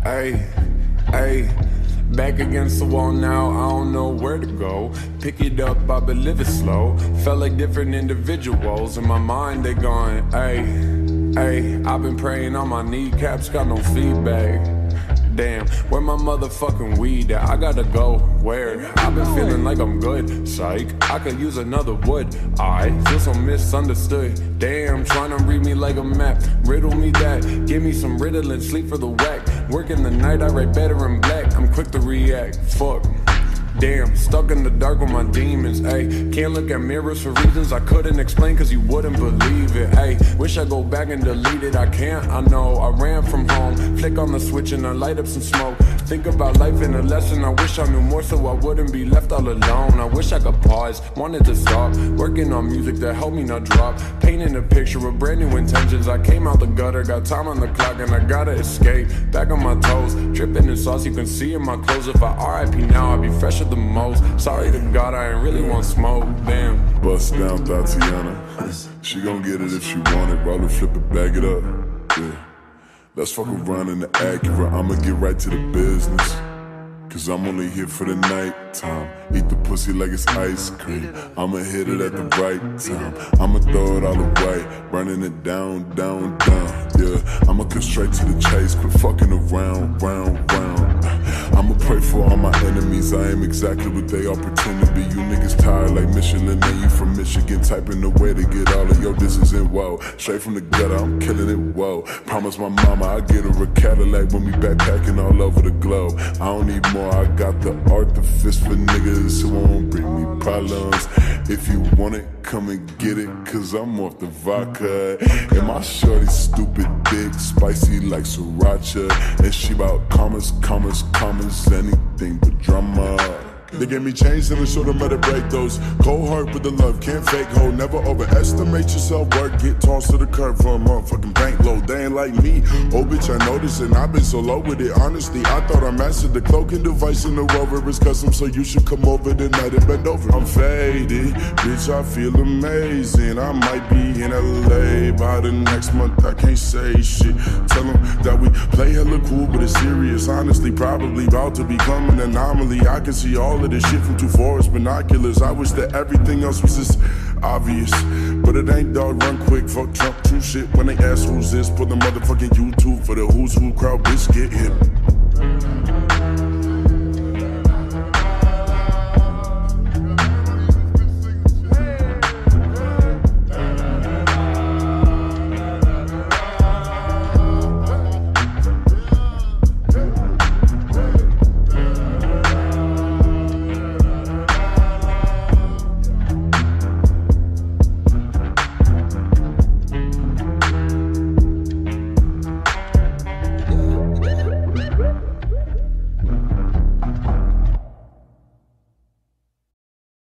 Ay, ay. Back against the wall now, I don't know where to go. Pick it up, I've been living slow. Felt like different individuals. In my mind, they going, ay, ay. I've been praying on my kneecaps, got no feedback. Damn, where my motherfucking weed at? I gotta go, where? I've been feeling like I'm good, psych. I could use another wood, I feel so misunderstood. Damn, trying to read me like a map. Riddle me that, give me some Ritalin, sleep for the whack. Working the night, I write better in black. I'm quick to react, fuck. Damn, stuck in the dark with my demons, ayy. Can't look at mirrors for reasons I couldn't explain, cause you wouldn't believe it, ayy. Wish I go back and delete it, I can't, I know. I ran from home, flick on the switch and I light up some smoke. Think about life and a lesson, I wish I knew more so I wouldn't be left all alone. I wish I could pause, wanted to stop, working on music that helped me not drop. Painting a picture of brand new intentions, I came out the gutter, got time on the clock and I gotta escape. Back on my toes, dripping in sauce, you can see in my clothes. If I RIP now, I'd be fresher the most. Sorry to God, I ain't really want smoke, damn. Bust down Tatiana, she gon' get it if she want it. Roll it, flip it, bag it up, yeah. Let's fuck around in the Acura, I'ma get right to the business. Cause I'm only here for the night time. Eat the pussy like it's ice cream. I'ma hit it at the right time. I'ma throw it all away, burning it down, down, down. Yeah, I'ma cut straight to the chase. Quit fucking around, round, round. I'ma pray for all my enemies. I am exactly what they all pretend to be. You niggas tired like Michelin, and you from Michigan, typing away to get all of your disses in. Whoa, straight from the gutter, I'm killing it. Whoa, promise my mama I'll get her a Cadillac when we backpacking all over the globe. I don't need more. I got the artifice for niggas who won't bring me problems. If you want it, come and get it, cause I'm off the vodka. And my shorty stupid dick, spicy like sriracha. And she bout commas, commas, commas, anything but drama. They gave me chains and I showed them how to break those. Cold heart with the love, can't fake hold. Never overestimate yourself, work, get tossed to the curb for a motherfucking bankload. They ain't like me, oh bitch I noticed, and I've been so low with it. Honestly, I thought I mastered the cloaking device in the Rover. It's custom, so you should come over tonight and bend over. I'm faded, bitch I feel amazing. I might be in LA by the next month, I can't say shit. Tell them that we play hella cool but it's serious. Honestly, probably about to become an anomaly. I can see all of this shit from 2 forest binoculars. I wish that everything else was just obvious, but it ain't, dog. Run quick, fuck Trump, true shit. When they ask who's this, put the motherfucking YouTube for the who's who crowd, bitch get hit.